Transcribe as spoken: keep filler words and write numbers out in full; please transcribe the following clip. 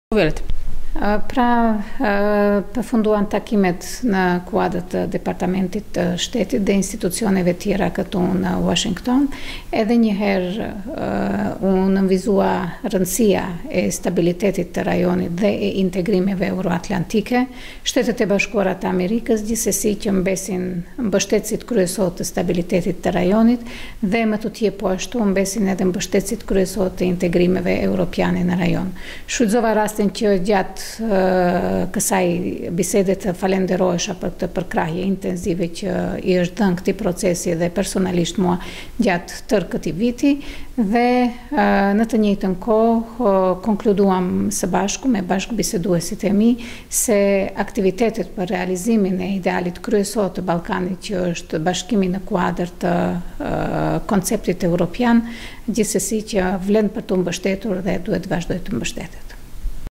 Повелете. Pra përfunduan takimet në kuadër të departamentit të shtetit dhe institucioneve tjera këtu në Washington, edhe njëherë u nënvizua rëndësia e stabilitetit të rajonit dhe e integrimeve euroatlantike. Shtetet e Bashkuara të Amerikës gjithsesi që mbesin mbështetësit kryesor të stabilitetit të rajonit dhe më tutje po ashtu mbesin edhe mbështetësit kryesor të integrimeve europiane në rajon. Shfrytëzova rastin që gjatë kësaj bisede të falenderohesha për këtë përkrahje intenzive që i është dhënë këtij procesi dhe personalisht mua gjatë tërë këtij viti dhe në të njëjtën kohë konkluduam së bashku me bashkëbiseduesit e mi se aktivitetet për realizimin e idealit kryesor të Ballkanit që është bashkimi në kuadër të konceptit evropian gjithsesi që vlen për të mbështetur dhe duhet vazhdoj të mbështetet.